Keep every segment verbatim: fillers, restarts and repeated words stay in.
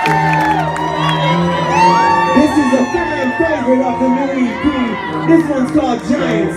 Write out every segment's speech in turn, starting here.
This is a fan favorite of the new E P. This one's called Giants.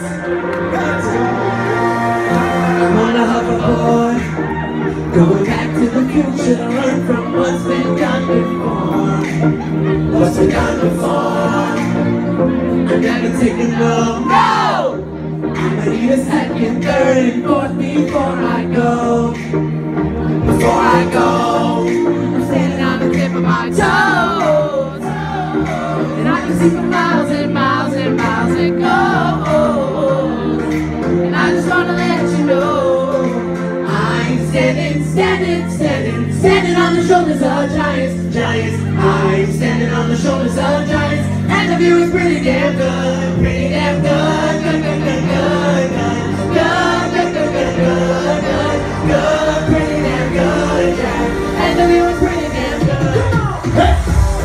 I'm on a hoverboard, going back to the future to learn from what's been done before. What's been done before? I'm never taking no. No! I'ma need a second, third, and fourth before I go. Before I go, I'm standing on the tip of my toes, and I can see for miles and miles and miles and go. And I just wanna let you know I'm standing, standing, standing, standing on the shoulders of giants, giants. I'm standing on the shoulders of giants, and the view is pretty damn good, pretty damn good, good, good, good, good, good, good, good, good, good, good, good, good, pretty damn good, yeah. And the view is pretty damn good. Hey!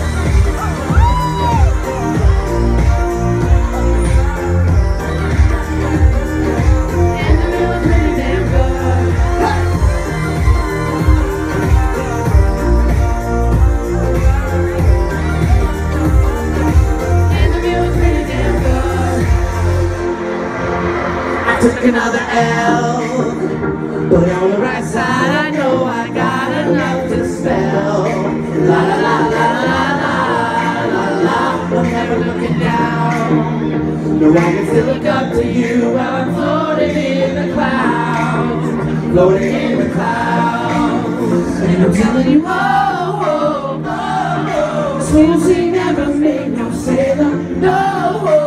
Took another L, but on the right side I know I got enough to spell. La la la la la la la la. I'm never looking down. No, I can still look up to you while I'm floating in the clouds, floating in the clouds. And I'm telling you, oh, oh, oh, oh, swim she never made no sailor, no.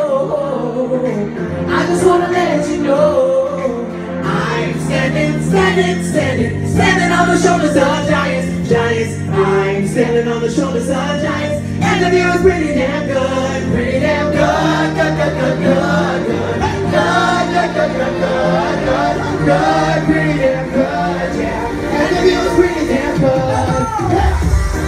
I just wanna let you know I'm standing, standing, standing, standing on the shoulders of giants, giants. I'm standing on the shoulders of giants, and the view is pretty damn good, pretty damn good, good, good, good, good, good, good, good, good, good, good, good, pretty damn good, yeah. And the view is pretty damn good.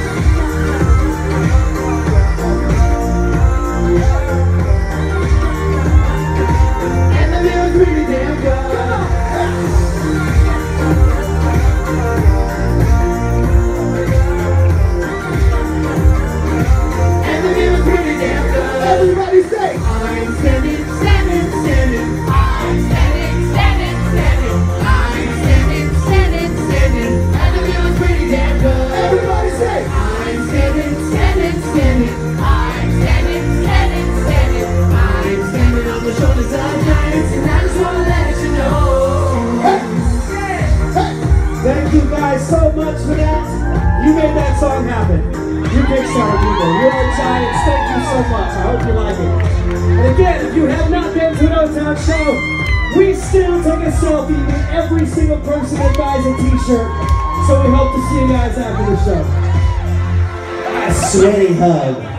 Everybody say, I'm standing, standing, standing. I'm standing, standing, standing. I'm standing, standing, standing. And the view is pretty damn good. Everybody say, I'm standing, standing, standing. I'm standing, standing, standing. I'm standing on the shoulders of giants, and I just wanna let you know. Hey. Hey. Thank you guys so much for that. You made that song happen. You Kickstarter people, you're giants, thank you so much, I hope you like it. And again, if you have not been to an O-Town show, we still take a selfie with every single person that buys a t-shirt, so we hope to see you guys after the show. A sweaty hug.